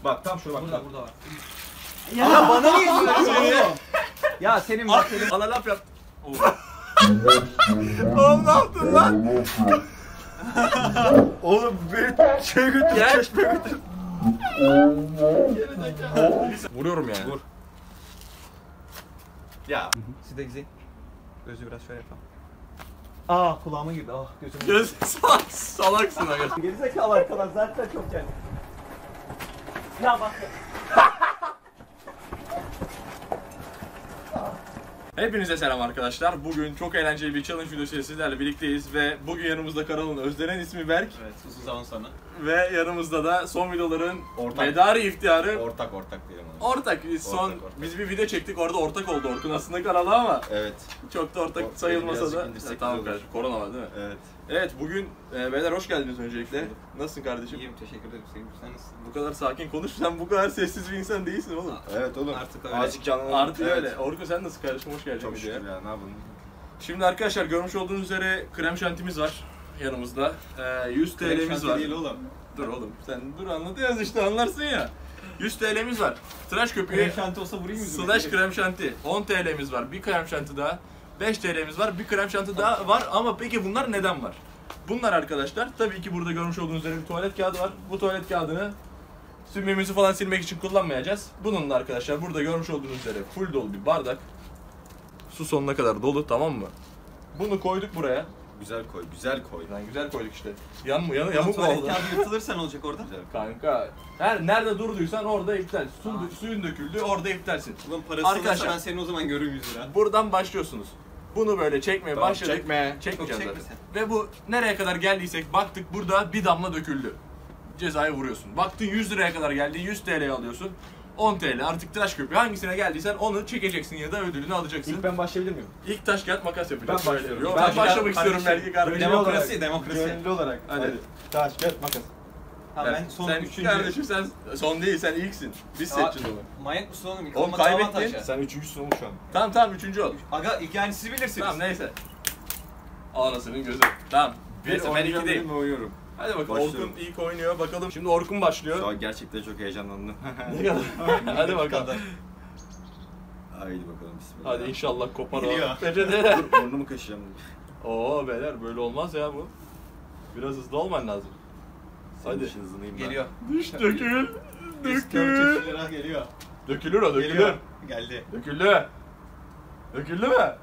Bak tam şurada bak. Burada var. Ya bana niye söylüyorsun? Ya senin bak senin. Bana laf yap. Oğlum ne yaptın lan? Oğlum beni şey götür. Gel. Çeşmeye götür. Vuruyorum yani. Vur. Ya. Siz de güzel. Gözü biraz şöyle yapalım. Aa kulağıma girdi. Ah gözüm. Göz salaksın aga. Gerizekalı arkadan zaten çok geldi. Ya bak. Hepinize selam arkadaşlar. Bugün çok eğlenceli bir challenge videosu sizlerle birlikteyiz ve bugün yanımızda kanalın Özlenen ismi Berk Evet uzun zaman sonra. ve yanımızda da son videoların Ortak. medarı iftiharı Ortak diyelim ona. ortak. Ortak. Biz bir video çektik orada ortak oldu Orkun aslında kanalı ama Evet. çok da ortak sayılmasa birazcık da. indirsek Tamam olur. kardeşim, korona var değil mi? Evet. Evet bugün beyler hoş geldiniz öncelikle. Nasılsın kardeşim? İyiyim teşekkür ederim. Sen nasılsın? Bu kadar sakin konuş, sen bu kadar sessiz bir insan değilsin oğlum. Evet oğlum. Artık öyle. Azıcık canlı. Artık Evet. öyle. Orkun sen nasıl kardeşim, hoş geldin Çok videoya. şükür ya, ne yapalım. Şimdi arkadaşlar görmüş olduğunuz üzere krem şantimiz var yanımızda. 100 TL'miz var. Değil oğlum. Dur oğlum sen dur anlatıyoruz işte anlarsın ya. 100 TL'miz var. Tıraş köpüğü Krem şanti olsa vurayım mı? slash krem şanti. 10 TL'miz var. Bir krem şanti daha. 5 TL'miz var. Bir krem şanti daha var. Ama peki bunlar neden var? Bunlar arkadaşlar tabii ki burada görmüş olduğunuz üzere bir tuvalet kağıdı var. Bu tuvalet kağıdını sümüğümüzü falan silmek için kullanmayacağız. Bununla arkadaşlar burada görmüş olduğunuz üzere full dolu bir bardak. Su sonuna kadar dolu, tamam mı? Bunu koyduk buraya. Güzel koy, güzel koy. Yani güzel koyduk işte. Yamuk mu Tuvalet oldu? kağıdı yırtılırsa ne olacak orada? Güzel. Kanka her nerede durduysan orada iptal. Suyun döküldü orada iptalsin. Ulan parası Arkadaşlar. olursa ben seni o zaman görürüm 100 lira. Buradan başlıyorsunuz. Bunu böyle çekmeye Tamam, başladık. çekme. Çekmeyeceğiz Çok zaten. çekme Ve bu nereye kadar geldiysek baktık burada bir damla döküldü. Cezayı vuruyorsun. Baktın 100 liraya kadar geldi, 100 TL alıyorsun. 10 TL artık tıraş köpüğü hangisine geldiysen onu çekeceksin ya da ödülünü alacaksın. İlk ben başlayabilir miyim? İlk taş kağıt makas yapacağız. Ben başlıyorum. Yok, Ben ben başlamak kardeşim, istiyorum belki kardeşim. Demokrasi, demokrasi. Gönüllü olarak. Hadi. Taş, kağıt, makas. Ha ben son sen, 3. Kardeşim sen son değil, sen ilksin. Biz seçeceğiz onu. Manyak mısın oğlum? İlk Oğlum olmak daha kaybettin. avantajı. Sen üçüncüsün oğlum şu an. Tamam üçüncü ol. Aga ilk yani siz bilirsiniz. Tamam neyse. Anasının gözü. Tamam. Neyse ben oynayacağım 2'deyim. dedim ve oynuyorum. Hadi bakalım. Başlıyorum. Orkun ilk oynuyor. Bakalım şimdi Orkun başlıyor. Şu an gerçekten çok heyecanlandım. Ne kadar? Hadi bakalım. Haydi bakalım bismillah. Hadi inşallah kopar o. Geliyor. Peçete. Burnumu kaşıyacağım. Oo beyler böyle olmaz ya bu. Biraz hızlı olman lazım. Hadi. Hadi. İşin hızlıyım ben. Geliyor. Düş dökül. 100 Dökül. lira geliyor. Dökülür o dökülür. Geliyor. Geldi. Döküldü. Döküldü mü?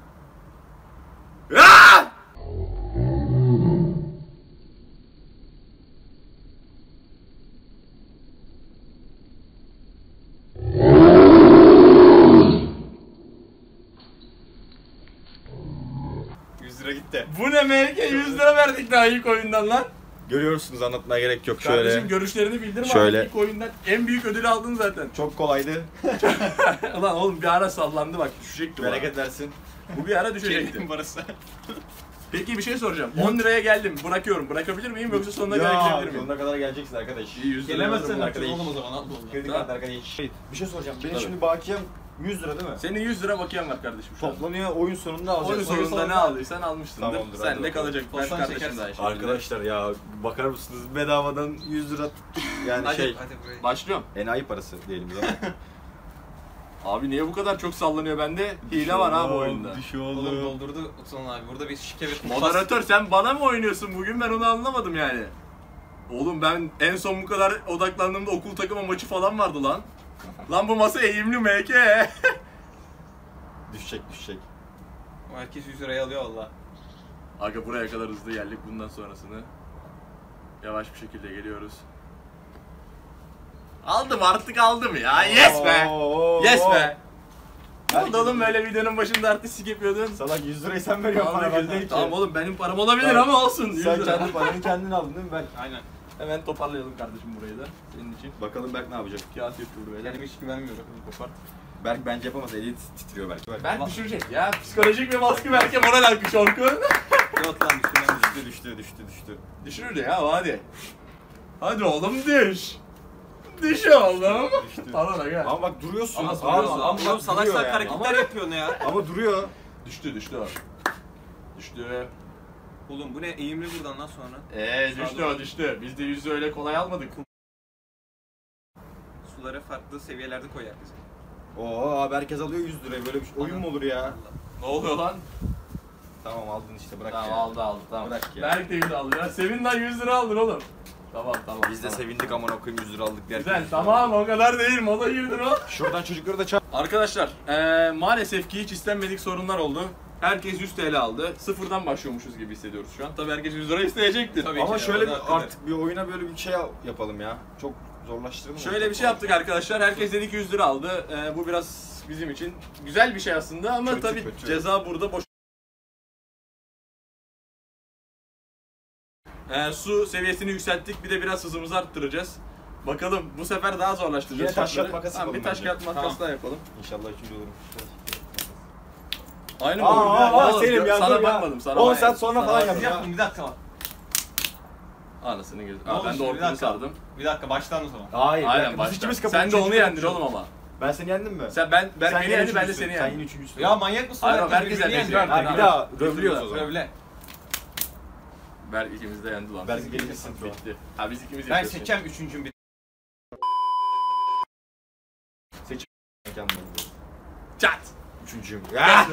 Lira gitti. Bu ne melke? 100 lira verdik daha ilk oyundan lan. Görüyorsunuz, anlatmaya gerek yok. Kardeşim Şöyle. görüşlerini bildirme Şöyle. artık ilk oyundan. En büyük ödülü aldın zaten. Çok kolaydı. Ulan oğlum bir ara sallandı bak düşecekti bu ara. Bereket versin. Bu bir ara düşecekti. Çeyreğin parası. Peki bir şey soracağım. 10 liraya geldim. Bırakıyorum. Bırakabilir miyim yoksa sonuna kadar gidebilir miyim? sonuna kadar geleceksin arkadaş. İyi 100 lira Gelemezsen alırım arkadaş. arkadaş. Oğlum o zaman atma onu. Kredi Tamam. kartı arkadaş. Bir şey soracağım. Benim Tabii. şimdi bakiyem 100 lira değil mi? Senin 100 lira bakiyen var kardeşim şu an. Toplanıyor, oyun sonunda alacağız. Oyun sonunda ne aldıysan almışsındır. Tamamdır, Sen hadi de bakalım. kalacak. Ben Tostan kardeşim çekersin. de aynı şekilde. Arkadaşlar ya bakar mısınız bedavadan 100 lira tuttuk. Yani Hadi, şey hadi buraya. Başlıyorum. enayi parası diyelim biz ama. Abi niye bu kadar çok sallanıyor bende? Hile var ha bu oyunda. Bir şey Oğlum oldu. doldurdu Utsan abi. Burada bir şike ve kumpas. Moderatör sen bana mı oynuyorsun bugün? Ben onu anlamadım yani. Oğlum ben en son bu kadar odaklandığımda okul takımı maçı falan vardı lan. Lan bu masa eğimli MK. Düşecek. Herkes 100 liraya alıyor valla. Aga buraya kadar hızlı geldik, bundan sonrasını yavaş bir şekilde geliyoruz. Aldım artık aldım ya. Yes be. Yes be. Ne oğlum böyle videonun başında artistik yapıyordun. Salak 100 lirayı sen veriyorsun Tamam, bana ben değil ki. tamam oğlum benim param olabilir Tamam. ama olsun. 100 Sen lira. kendi paranı kendin aldın değil mi ben? Aynen. Hemen toparlayalım kardeşim burayı da senin için. Bakalım Berk ne yapacak? Kağıt yapıyor böyle. Kendime hiç güvenmiyorum. Kopart. Berk bence yapamaz, eli titriyor belki. Berk düşürecek ya. Psikolojik bir baskı Berk'e moral alkış Orkun. Yok lan üstünden Düştü. Düşürür ya hadi. Hadi oğlum düş. Düş oğlum. Düştü. Tamam aga. Ama bak duruyorsun. Ama duruyorsun. Ama Oğlum salak duruyor salak yani. hareketler yapıyorsun ya. Ama duruyor. Düştü o. Düştü. Oğlum bu ne eğimli buradan lan sonra. Düştü o düştü. Biz de yüzü öyle kolay almadık. kutuları farklı seviyelerde koy herkese. Oo abi herkes alıyor 100 liraya. Böyle bir oyun mu olur ya? Ne oluyor lan? Tamam aldın işte bırak Tamam ya. aldı tamam. Bırak ya. Berk de 100 aldı ya. Sevin lan 100 lira aldın oğlum. Tamam. Biz de sevindik aman okuyayım 100 lira aldık derken. Güzel tamam o kadar değil moda girdin o. Şuradan çocukları da çağır. Arkadaşlar maalesef ki hiç istenmedik sorunlar oldu. Herkes 100 TL aldı. Sıfırdan başlıyormuşuz gibi hissediyoruz şu an. Tabii herkes 100 lira isteyecektir. Tabii. Ama ki, şöyle o da bir haklıdır. artık bir oyuna böyle bir şey yapalım ya. Çok zorlaştıralım. Şöyle bir şey yaptık arkadaşlar. Herkes dedi ki 100 lira aldı. Bu biraz bizim için güzel bir şey aslında ama Kötü, tabii kötü. ceza burada boş. Su seviyesini yükselttik. Bir de biraz hızımızı arttıracağız. Bakalım bu sefer daha zorlaştıracağız. Yine taş şartları. kağıt makas Tamam, bir yapalım taş bence. kağıt makas daha yapalım. İnşallah üçüncü olurum. Aynı mı olur? Oğlum, Selim ya sana dur ya. bakmadım. Sana 10 bak- saat sonra sana falan bakmadım. yapacağım. Bir dakika var. Anasını girdim. Ne oldu Ben de şimdi? Bir ortamı dakika. sardım. Bir dakika baştan o zaman. Hayır. Aynen Biz başla. ikimiz Sen de onu yendin oğlum ama. Ben seni yendim mi? Ben Sen beni yine yendi ben de üçüncüsün. seni Sen yendim. yine üçüncüsün. Ya manyak mısın? Hayır, herkes birbirini herkes yendiyor. yendiyor. Ha, bir daha rövlüyoruz o zaman. Rövle. Berk ikimiz de yendi lan. Berk gelirsin. Bitti. Ha biz ikimiz Ben yapıyoruz seçeceğim üçüncüm bir. Çat. Üçüncüyüm.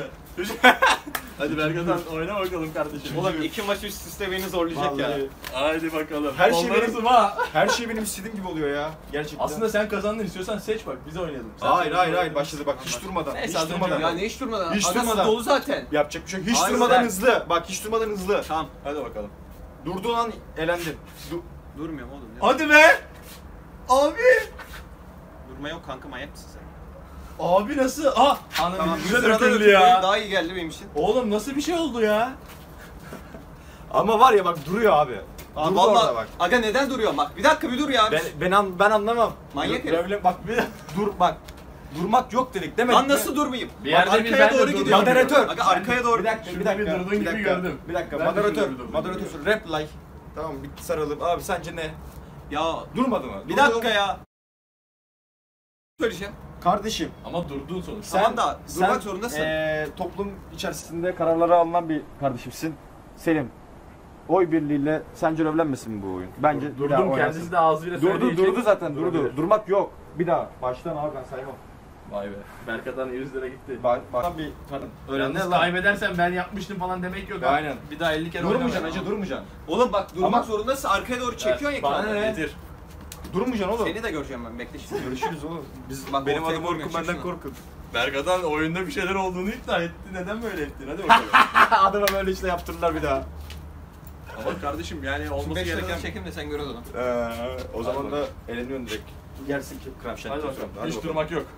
Hadi Berkatan oyna bakalım kardeşim. Oğlum 2 maç üst üste beni zorlayacak ya. Vallahi. Hadi bakalım. Her şey Onları benim- sıva. Her şey benim istediğim gibi oluyor ya. Gerçekten. Aslında sen kazandın istiyorsan seç bak biz oynayalım. Sen Hayır seç, hayır biz hayır oynayalım. başladı bak hiç durmadan. Neyse, Hiç az önce durmadan. Ya ne hiç durmadan? Hiç Agası durmadan. dolu zaten. Yapacak bir şey yok. Hiç Hayır, durmadan ben- hızlı. Bak hiç durmadan hızlı. Tamam. Hadi bakalım. Durduğun an elendin. Durmuyorum oğlum. Ya. Hadi be. Abi. Durma yok kanka, manyak mısın sen? Abi nasıl? Ah. Anam Tamam, yüzüme sırada döküldü ötürü ya. daha iyi geldi benim için. Oğlum nasıl bir şey oldu ya? Ama var ya bak duruyor abi. Aa, Durdu orada vallahi bak. aga neden duruyor? Bak bir dakika bir dur ya. Ben anlamam. Manyak Dur- herif. Rövle bak bir dur bak. Durmak yok dedik demedik Lan mi? nasıl durmayayım? Bir yerde Bak, biz arkaya ben de doğru durdum. gidiyor. Moderatör. Aga arkaya doğru. Bir dakika, Şurada bir dakika. bir durduğun bir gibi dakika, gördüm. Bir dakika. Ben de Moderatör. şurada bir durdum Moderatör. gibi Reply. Tamam bitti saralım. Abi sence ne? Ya Durmadı mı? bir Durdu. dakika ya. Söyleyeceğim. Kardeşim. Ama durdun sonuçta. Tamam da durmak zorundasın. Toplum içerisinde kararları alınan bir kardeşimsin. Selim. Oy birliğiyle sence rövlenmesin mi bu oyun? Bence bir daha Durdum oynasın. kendisi de ağzıyla söylediği Durdu için zaten durdu. durabilir. Durmak yok. Bir daha baştan abi ben saymam. Vay be. Berkatan 100 lira gitti. Baştan bir öğrenme Yalnız lan. kaybedersen ben yapmıştım falan demek yok. ha. Aynen. Bir daha 50 kere Durmayacaksın oynama. hacı durmayacaksın. Oğlum bak durmak Ama- zorundasın. Arkaya doğru çekiyorsun ya Bana ekranı. ne? Getir. Durmayacaksın oğlum. Seni de göreceğim ben, bekle şimdi. Görüşürüz oğlum. Biz Bak, benim ortaya adım koymuyor, Orkun çek benden şunu. korkun. Berkatan oyunda bir şeyler olduğunu iddia etti. Neden böyle ettin? Hadi bakalım. Adama böyle işte yaptırırlar bir daha. Ama kardeşim yani olması 5 dakika gereken... çekim de sen gör o zaman. O zaman da eleniyorsun direkt. Yersin ki krem Hadi şanti. bakalım. Hiç durmak yok.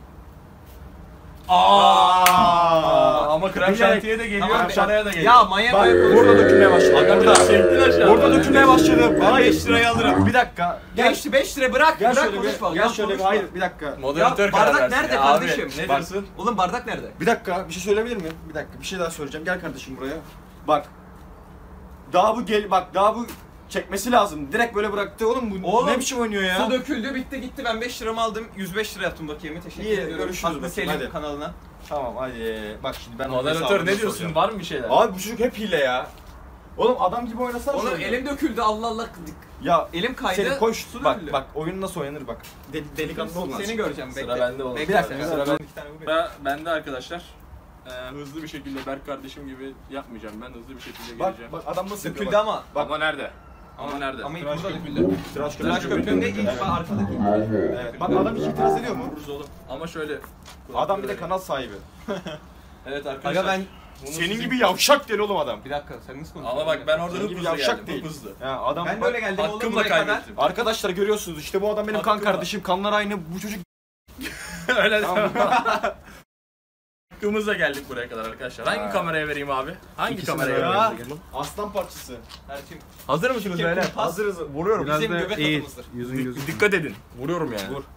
Aa! Ama krem şantiye de geliyor, Tamam, paraya da geliyor. Ya manyak Bak manyak burada dökülmeye başladı. Aga biraz çektin aşağı. Orada dökülmeye başladı. Bana Ben 5 lirayı alırım. Bir dakika. Gel. 5 lira bırak. Gel Bırak şöyle konuşma. bir. Gel Gel şöyle bir. konuşma. Hayır bir dakika. Moderatör Ya, karar bardak versin nerede ya. kardeşim? Abi, ne Bak. diyorsun? Oğlum bardak nerede? Bir dakika bir şey söyleyebilir miyim? Bir dakika bir şey daha söyleyeceğim. Gel kardeşim buraya. Bak. Daha bu daha bu çekmesi lazım. Direkt böyle bıraktı. Oğlum bu Oğlum, ne biçim oynuyor ya? Su döküldü bitti gitti, ben 5 liramı aldım, 105 lira yaptım bakiyemi, teşekkür İyi, ediyorum. görüşürüz Haklı bakayım, Selim hadi. kanalına. Tamam hadi. Bak şimdi ben Moderatör ne diyorsun? Var mı bir şeyler? Abi bu çocuk hep hile ya. Oğlum adam gibi oynasana Oğlum şöyle. elim döküldü, Allah Allah. Ya Elim kaydı. Senin koş su bak döküldü. bak oyun nasıl oynanır bak. Delikanlı olmaz. Seni göreceğim, bekle. Sıra bende oğlum. Bekle Bir dakika, sen. sıra bende. İki tane vur. Sıra bende arkadaşlar. Hızlı bir şekilde Berk kardeşim gibi yapmayacağım. Ben hızlı bir şekilde Bak geleceğim. bak adam nasıl Döküldü yapıyor ama. Bak. Ama nerede? Ama nerede? Ama ilk Tıraş burada köpüğü. döküldü. Tıraş Tıraş köpüğünde ilk Evet. arkadaki. Evet. Bak adam hiç itiraz ediyor mu? Vururuz oğlum. Ama şöyle. Adam bir de kanal sahibi. Evet arkadaşlar. Aga ben bunu Senin sizin- gibi yavşak değil oğlum adam. bir dakika, sen nasıl konuşuyorsun? Ama bak ben orada Senin hıp gibi hızlı yavşak geldim. değil. Hıp hızlı. Ya adam Ben böyle geldim oğlum Hakkımla buraya kadar. kaybettim. Arkadaşlar görüyorsunuz işte bu adam benim kan Hakkımla. kardeşim. Kanlar aynı. Bu çocuk Öyle Tamam. Hakkımızla geldik buraya kadar arkadaşlar. Hangi Ha. kameraya vereyim abi? Hangi İkisini kameraya de vereyim? ya. Aslan parçası. Erçim, Hazır mısınız Kim beyler? pas? Hazırız. Vuruyorum. bizim göbek atımızdır. Dikkat edin. Vuruyorum yani. Vur.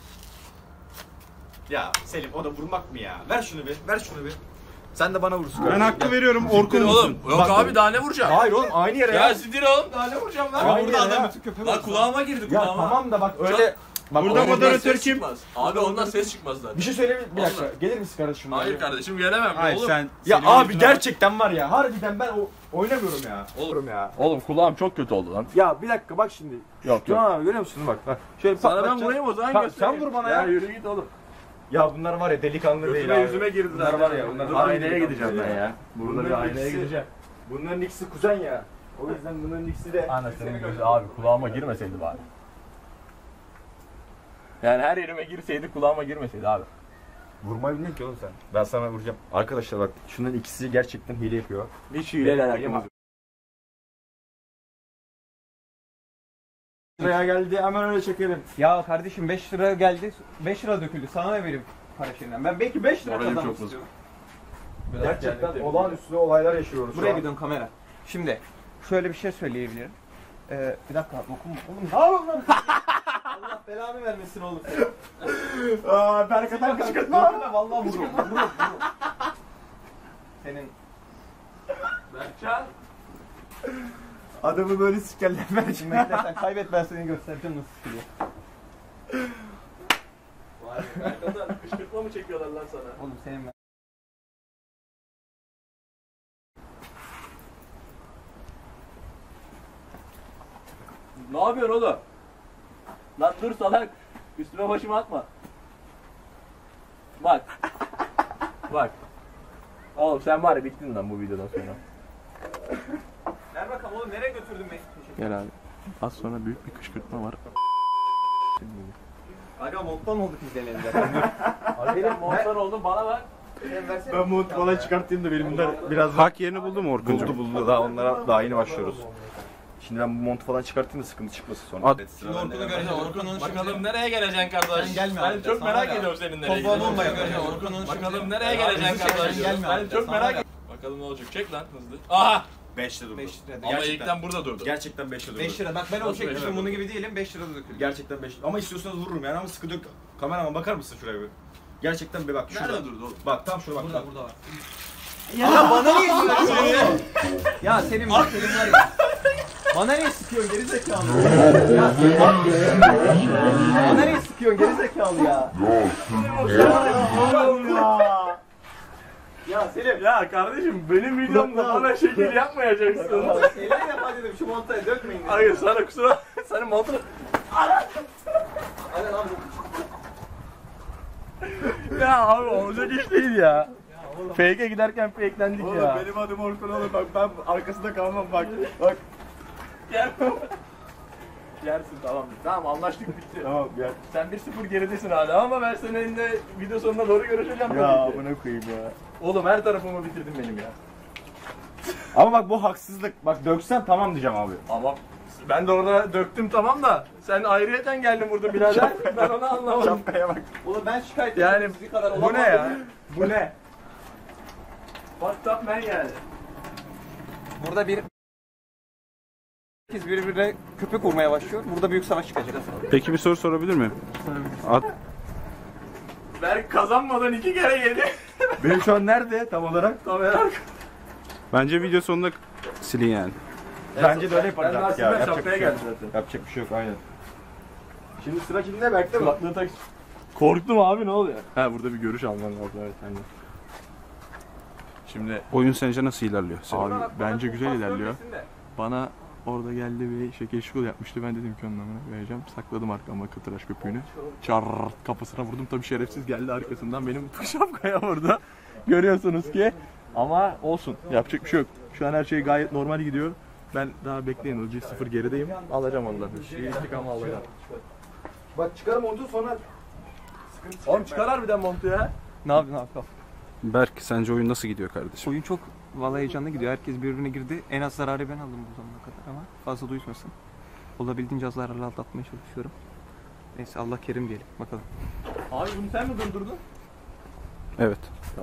Ya Selim o da vurmak mı ya? Ver şunu bir. Ver şunu bir. Sen de bana vursun. Ben hakkı veriyorum Orkun Oğlum olsun. yok Bak- abi daha ne vuracağım? Hayır oğlum aynı yere Ya ya. sidir oğlum daha ne vuracağım lan? Aynı Burada yere adam ya. bütün köpeği Lan var. kulağıma girdi Ya kulağıma. tamam da bak öyle Bak, Burada oynadığı moderatör ses kim? Abi ondan ses çıkmaz zaten. Bir şey söyleyeyim mi? Bir dakika. Vallahi. Gelir misin kardeşim? Hayır buraya? kardeşim gelemem Hayır oğlum. sen... Ya senin abi yüzüne- gerçekten var ya. Harbiden ben oynamıyorum ya. Oğlum ya. Oğlum kulağım çok kötü oldu lan. Ya bir dakika bak şimdi. Yok Tamam abi görüyor musun bak. Bak. Şöyle Sana ben patlatacağım. vurayım o zaman Sen göstereyim. vur bana ya. Yürü git oğlum. Ya bunlar var ya delikanlı değil abi. Yüzüme girdi Bunlar zaten. var ya. Bunlar Dur, harbi aynaya delikanlı gideceğim değil ben ya. Burada bir aynaya gideceğim. Bunların ikisi kuzen ya. O yüzden bunların ikisi de... Anasının gözü abi kulağıma girmeseydi bari. Yani her yerime girseydi kulağıma girmeseydi abi. Vurmayı bilmiyorsun ki oğlum sen. Ben sana vuracağım. Arkadaşlar bak şunların ikisi gerçekten hile yapıyor. Hiç hileyle alakamız yok. Buraya geldi hemen öyle çekelim. Ya kardeşim 5 lira geldi, 5 lira döküldü. Sana ne vereyim para şeyinden? Ben belki 5 lira Moralim kazanmak çok istiyorum. Gerçekten olağanüstü olaylar yaşıyoruz şu Buraya an. gidiyorum kamera. Şimdi şöyle bir şey söyleyebilirim. Bir dakika dokunma. Oğlum ne yapıyorsun lan? Allah belanı vermesin oğlum. Aaa Berkatan kışkırtma. Vallahi vururum. Vururum. Senin Berkcan. Adamı böyle sikerler şimdi beklersen kaybet, ben seni göstereceğim nasıl çıkıyor. Vay be Berkcan kışkırtma mı çekiyorlar lan sana? Oğlum senin ben. Ne yapıyorsun oğlum? Lan dur salak. Üstüme başımı atma. Bak. Bak. Oğlum sen var ya bittin lan bu videodan sonra. Ver bakalım oğlum, nereye götürdün beni? Gel abi. Az sonra büyük bir kışkırtma var. Aga monttan olduk izlenelim zaten. Benim monster oldum bana bak. Ben mont falan çıkartayım da benim bunlar biraz Hak yerini buldu mu Orkuncuğum? buldu. Daha onlara daha yeni başlıyoruz. Şimdi ben bu montu falan çıkartayım da sıkıntı çıkmasın sonra. At. Şimdi Orkun'u göreceğiz. Orkun'un Bakalım nereye geleceksin kardeş? Sen gelme Ben abi, çok sana merak ya. ediyorum senin nereye Topuğa gideceğini. bombayı göreceğiz. Orkun'un Bakalım nereye geleceksin Sen kardeş? gelme Ben abi, çok sana merak ya. ediyorum. Bakalım ne olacak? Çek lan hızlı. Aha! 5'te durdu. 5 lira. Ama ilkten burada durdu. Gerçekten 5'te durdu. 5 lira. Bak ben o Nasıl çekmişim beş bunun gibi değilim. 5 lira da döküldü. Gerçekten 5. Ama istiyorsanız vururum yani ama sıkı dök. Kameraman bakar mısın şuraya bir? Gerçekten bir bak şurada. Nerede durdu oğlum? Bak tam şurada bak. Burada var. Ya bana niye sıkıyorsun? Ya senin var ya. Bana niye sıkıyorsun geri zekalı? Ya bana niye sıkıyorsun geri zekalı ya? Ya Selim. Ya kardeşim benim videomda bana şekil yapmayacaksın. Elini yap dedim, şu montayı dökmeyin dedim. Hayır sana kusura senin montunu... Hadi lan Ya abi olacak iş değil ya. Fake'e giderken fake'lendik ya. Benim adım Orkun oğlum bak ben arkasında kalmam bak. Bak. Gel. Yersin tamam. Tamam anlaştık bitti. Tamam gel. Sen 1-0 geridesin hala ama ben seninle video sonuna doğru görüşeceğim Ya tabii ki. buna koyayım ya. Oğlum her tarafımı bitirdin benim ya. Ama bak bu haksızlık. Bak döksen tamam diyeceğim abi. Ama ben de orada döktüm tamam da sen ayrıyeten geldin burada birader. Ben onu anlamadım. Şapkaya bak. Oğlum ben şikayet Yani ettim, sizin kadar bu ne olamam. ya? Bu ne? Fucked up man yani. Burada bir herkes birbirine köpek vurmaya başlıyor. Burada büyük savaş çıkacak. Peki bir soru sorabilir miyim? At. Berk kazanmadan 2 kere yedi. Benim şu an nerede tam olarak? Kamera. Bence video sonunda silin yani. Bence de öyle yaparız Ben artık ya. aslında Yapacak şapkaya bir şey yok. geldim zaten. Yapacak bir şey yok aynen. Şimdi sıra kimde Berk'te mi? Kulaklığı tak. Korktum abi ne oluyor? Ha burada bir görüş alman lazım evet aynen. Şimdi Oyun sence nasıl ilerliyor? abi bence güzel ilerliyor. Bana orada geldi ve şekil şukul yapmıştı. Ben dedim ki onun amına vereceğim. Sakladım arkama kıtıraş köpüğünü. Çar kafasına vurdum. Tabii şerefsiz geldi arkasından benim şapkaya vurdu. Görüyorsunuz ki. Ama olsun. Yapacak bir şey yok. Şu an her şey gayet normal gidiyor. Ben daha bekleyin. O 1-0 gerideyim. Alacağım onları. İntikamı alacağım. Bak çıkarım montu sonra Oğlum çıkar harbiden montu ya. Ne yapıyorsun Hakan? Berk sence oyun nasıl gidiyor kardeşim? Oyun çok vallahi heyecanlı gidiyor. Herkes birbirine girdi. En az zararı ben aldım bu zamana kadar ama fazla duymasın. Olabildiğince az zararla atlatmaya çalışıyorum. Neyse Allah kerim diyelim. Bakalım. Abi bunu sen mi durdurdun? Evet.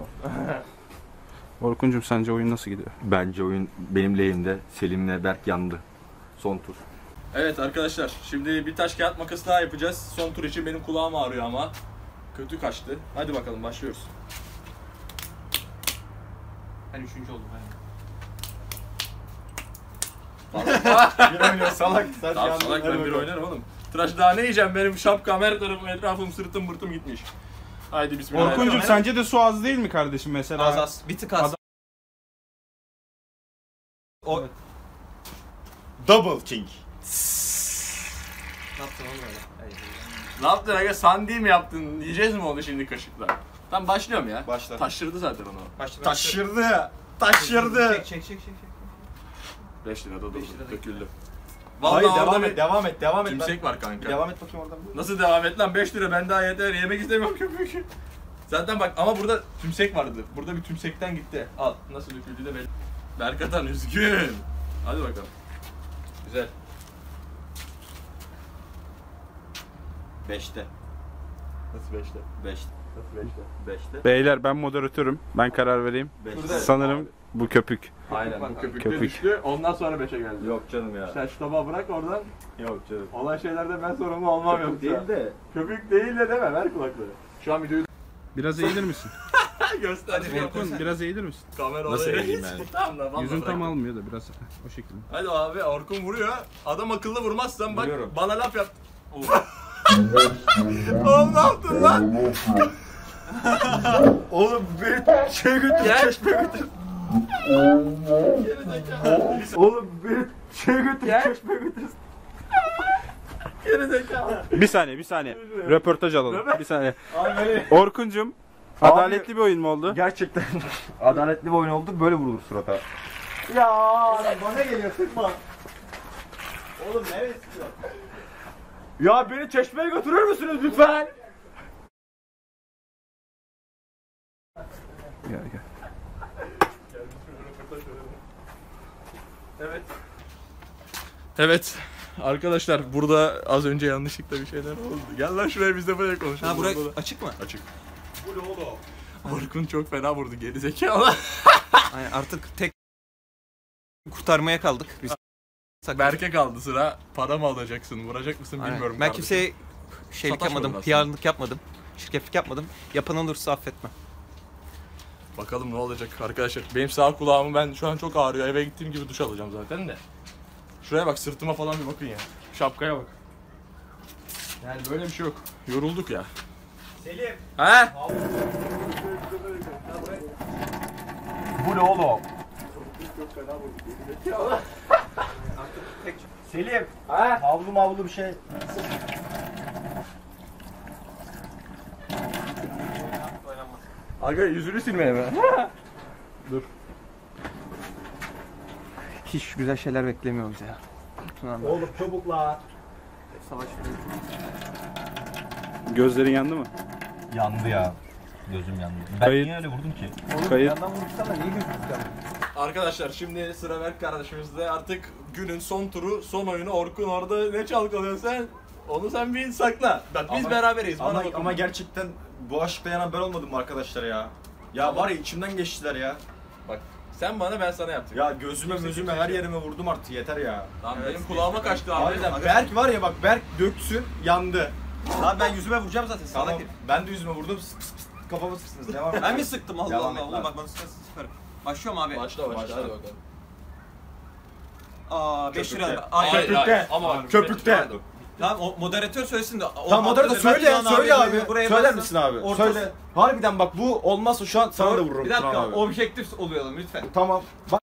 Orkuncuğum sence oyun nasıl gidiyor? Bence oyun benim lehimde. Selim'le Berk yandı. Son tur. Evet arkadaşlar şimdi bir taş kağıt makas daha yapacağız. Son tur için benim kulağım ağrıyor ama. Kötü kaçtı. Hadi bakalım başlıyoruz. Ben 3. oldum Bir oynuyor salak. Sen Tamam yandın, salak hadi ben bir bakalım. oynarım oğlum. Tıraş daha ne yiyeceğim? Benim şapkam her tarafım, etrafım, sırtım, bırtım gitmiş. Haydi bismillah. Orkuncuğum sence de su az değil mi kardeşim mesela? Az az. Bir tık az. O... Double King. Ne yaptın oğlum öyle? Ne yaptın aga? Sandi mi yaptın? Yiyeceğiz mi onu şimdi kaşıkla? Tamam başlıyorum ya. Başla. Taşırdı zaten onu. Taşırdı. Taşırdı. Çek. 5 lira da doldu. 5 lira da Döküldü. Hayır Vallahi devam orada et, devam et, devam et. tümsek var kanka. Devam et bakayım oradan. Nasıl devam et lan? 5 lira ben daha yeter. Yemek istemiyorum köpük. Zaten bak ama burada tümsek vardı. Burada bir tümsekten gitti. Al. Nasıl döküldü de belli. Berkatan üzgün. Hadi bakalım. Güzel. 5'te. Nasıl 5'te? 5'te. Nasıl 5'te? 5'te. Beyler ben moderatörüm. Ben karar vereyim. 5'te. Sanırım bu köpük. Aynen bu köpük, Köpük. düştü. Ondan sonra 5'e geldi. Yok canım ya. Sen şu tabağı bırak oradan. Yok canım. Olan şeylerde ben sorumlu olmam yoksa. Değil de. Köpük değil de deme ver kulakları. Şu an videoyu Biraz eğilir misin? göster. Orkun biraz eğilir misin? Kamera Nasıl oraya eğileyim gitsin. yani? Tamam da Yüzün tam bırak. almıyor da biraz o şekilde. Hadi abi Orkun vuruyor. Adam akıllı vurmazsan bak Vuruyorum. bana laf yap. Oğlum ne yaptın lan? Oğlum beni şey götür, çeşmeye götür. Oğlum beni şey götür, çeşmeye götür. Geri zekalı. Bir saniye. Röportaj alalım. Bir saniye. Abi Orkuncum, adaletli bir oyun mu oldu? gerçekten adaletli bir oyun oldu, böyle vurulur surata. Ya bana geliyor, sıkma. Oğlum nereye sıkıyor? Ya beni çeşmeye götürür müsünüz lütfen? Gel. Evet. Arkadaşlar burada az önce yanlışlıkla bir şeyler oldu. Gel lan şuraya biz de böyle konuşalım. Ha buraya Burada da- açık mı? Açık. Orkun çok fena vurdu geri zekalı. Aynen artık tek kurtarmaya kaldık biz. Berke kaldı sıra. Para mı alacaksın? Vuracak mısın Aynen. bilmiyorum. Ben kardeşim. kimseye şeylik Sataşmadın yapmadım, aslında. PR'lık yapmadım, şirketlik yapmadım. Yapan olursa affetmem. Bakalım ne olacak arkadaşlar. Benim sağ kulağımı ben şu an çok ağrıyor. Eve gittiğim gibi duş alacağım zaten de. Şuraya bak sırtıma falan bir bakın ya. Şapkaya bak. Yani böyle bir şey yok. Yorulduk ya. Selim. He? Bu ne oğlum? Selim. Ha? Havlu bir şey. Aga yüzünü silmeye mi? Hiç güzel şeyler beklemiyoruz ya. Tuna'ndan. Oğlum çabuklar. Savaş. Gözlerin yandı mı? Yandı ya. Gözüm yandı. Ben Kayıt- niye öyle vurdum ki? Kayıt. Yandan vurursan da niye gözüküyor? Arkadaşlar şimdi sıra Berk kardeşimizde. Artık günün son turu, son oyunu. Orkun orada ne çalkalıyorsun sen? Onu sen bir sakla. Bak biz Ama- beraberiz. Bana bakın. Ama gerçekten bu aşkta yanan ben olmadım mı arkadaşlar ya? Ya var ya içimden geçtiler ya. Bak sen bana ben sana yaptım. Ya gözüme gözüme her yerime vurdum artık yeter ya. Tamam benim kulağıma kaçtı abi. Harbiden Berk var ya bak Berk döksün yandı. Abi ben yüzüme vuracağım zaten salak Tamam, herif. ben de yüzüme vurdum kafamı sıksınız devam et. Ben mi sıktım Allah Devam Allah et oğlum lan. bak bana sıkarım. Başlıyorum abi. Başla Başla. hadi bakalım. Aa 5 Köpükte. lira. Ay, Hayır, Köpükte. hayır. Ama bak, Köpükte. pardon. Tamam o moderatör söylesin de. Tamam moderatör söyle ya söyle abi. Buraya Söyler bassın. misin abi? Ortası- Söyle. Harbiden bak bu olmazsa şu an sana da vururum. Bir dakika Turan abi. objektif olayalım lütfen. Tamam. Bak.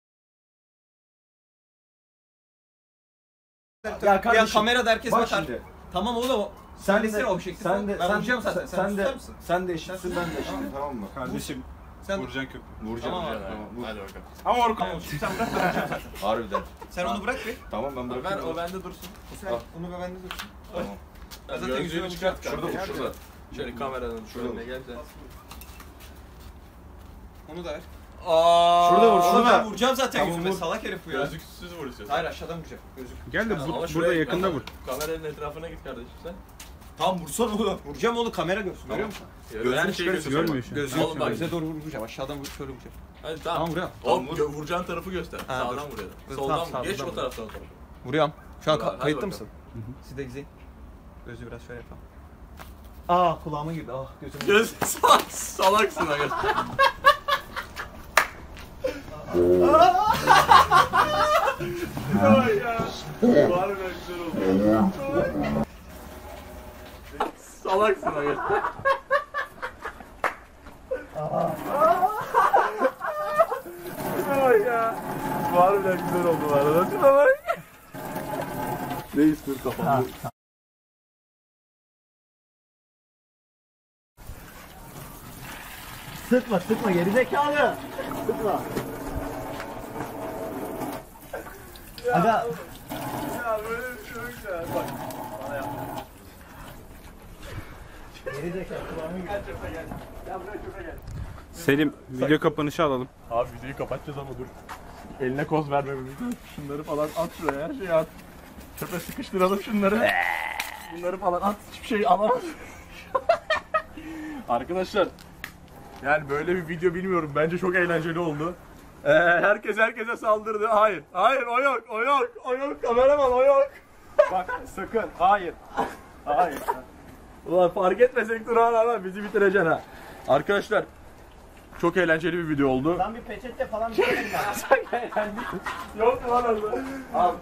Ya Ya kardeşim. kamerada herkes Bak bakar. şimdi. Tamam oğlum. Sen de Söylesene objektif sen ol. de Ben vuracağım zaten. Sen sen de tutar mısın? sen de eşitsin ben de eşitim tamam mı? Kardeşim Sen vuracaksın köpüğü. Vuracağım. Tamam abi, Tamam, vur. Hadi bakalım. Ama Orkun Tamam. Sen bırak ben vuracağım zaten. Harbiden. Sen onu bırak bir. Tamam ben Ver bırakıyorum. o bende dursun. Sen onu ve bende dursun. Tamam. Zaten Gözlüğünü yüzüme çıkart. Şurada vur, şurada. Şöyle kameradan Şurada şöyle vur. gel sen. Onu da ver. Aa. Şurada vur, Onu şurada. ben vuracağım zaten Tamam, yüzüme vur. salak herif bu ya. Gözlüksüz vur istiyorsan. Hayır aşağıdan vuracağım. Gözlük. Gel de Ama burada şuraya- yakında vur. Kameranın etrafına git kardeşim sen. Tamam vursana oğlum. Vuracağım onu kamera görsün. Görüyor musun? Gözünü Yani çıkarıyorsun, görmüyor şu an. Gözlüğü Oğlum bak. göze doğru vuracağım. Aşağıdan şöyle vuracağım. Hadi tamam. Tamam vuruyorum. Oğlum Tamam, vuracağın tarafı göster. Ha, Sağdan dur. vuruyor. Dur, Soldan tamam, vur. Geç sağdan o taraftan o tarafa. Vuruyorum. Şu an Hadi kayıtlı bakalım. mısın? Siz de izleyin. Gözü biraz şöyle yapalım. Aa kulağıma girdi. Ah gözüm. Göz salaksın aga. Salaksın aga. Şuna bak ya. Bu harbiden güzel oldu bu arada. Şuna bak. Ne istiyorsun kafamda? Sıkma sıkma gerizekalı. Sıkma. Aga Ya böyle bir şey yok ya. Bak. Bana yap. gerizekalı. Gel çöpe gel. Gel buraya çöpe gel. Selim video kapanışı alalım. Abi videoyu kapatacağız ama dur. Eline koz vermememiz lazım. Şunları falan at şuraya, her şeyi at. Çöpe sıkıştıralım şunları. Bunları falan at, hiçbir şey alamaz. Arkadaşlar, yani böyle bir video bilmiyorum. Bence çok eğlenceli oldu. Herkes herkese saldırdı. Hayır, hayır o yok, o yok, o yok. Kameraman o yok. Bak sakın. Hayır. Hayır. Ulan fark etmesek Turan ama bizi bitireceksin ha. Arkadaşlar, çok eğlenceli bir video oldu. Lan bir peçete falan bir şey var. Yok lan orada. Al.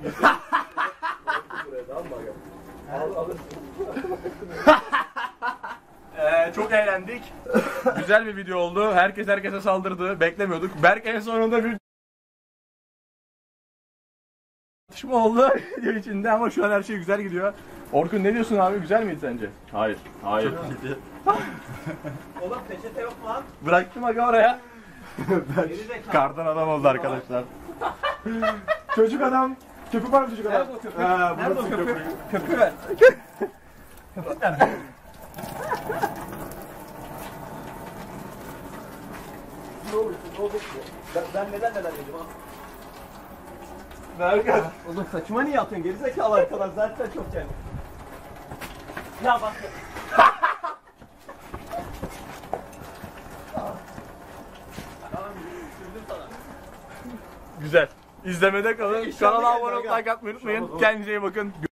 Çok eğlendik. Güzel bir video oldu. Herkes herkese saldırdı. Beklemiyorduk. Berk en sonunda bir tartışma oldu video içinde ama şu an her şey güzel gidiyor. Orkun ne diyorsun abi? Güzel miydi sence? Hayır. Hayır. Oğlum peçete yok mu lan? Bıraktım aga oraya. Gerizekalı. Kardan adam oldu arkadaşlar. Çocuk adam. Köpük var mı çocuk adam? Nerede o köpük? Ha, Nerede o burası köpük? köpük. Köpüğü ver. Köpük nerede? Ne olursun ne olursun. Ben neler dedim ha? Berkan. Oğlum saçıma niye atıyorsun gerizekalı arkadan zaten çok geldi. Ya bak. Güzel. İzlemede kalın. Kanala abone olup like atmayı unutmayın. Kendinize iyi bakın.